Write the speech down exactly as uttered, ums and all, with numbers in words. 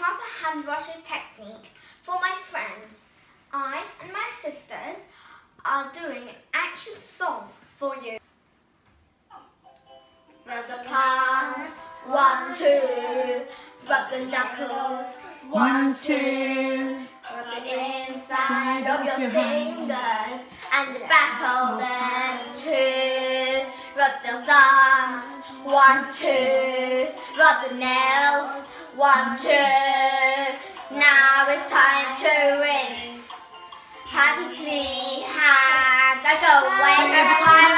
proper hand washing technique for my friends. I and my sisters are doing an action song for you. Rub the palms, one, two. Rub the knuckles, one, two. Rub the inside of your fingers and the back of them, two. Rub the thumbs, one, two. Rub the nails, one, two. Now it's time to rinse. Happy clean hands. I go away,